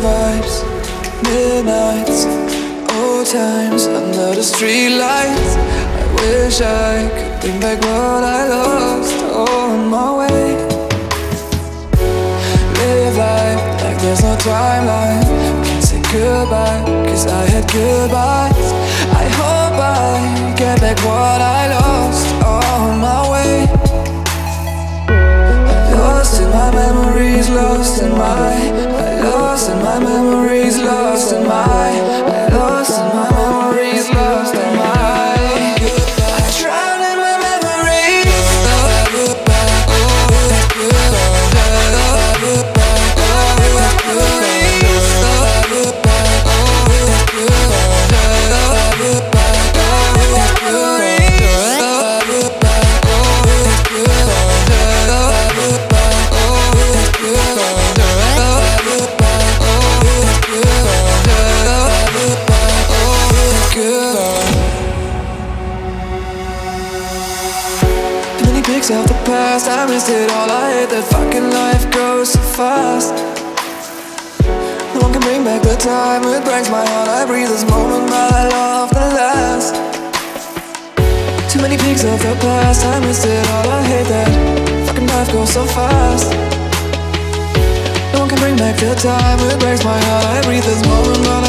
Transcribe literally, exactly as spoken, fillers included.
vibes, midnights, old times under the streetlights. I wish I could bring back what I lost on my way. Live life like there's no timeline. Can't say goodbye, cause I had goodbyes. I hope I get back what I lost on my way. Lost in my memories, lost in my I lost in my memories, lost in my I lost in my memories, lost in my I drown in my memories. Pics of the past, I missed it all. I hate that fucking life goes so fast. No one can bring back the time, it breaks my heart. I breathe this moment, but I love the last. Too many pics of the past, I missed it all. I hate that fucking life goes so fast. No one can bring back the time, it breaks my heart. I breathe this moment, but I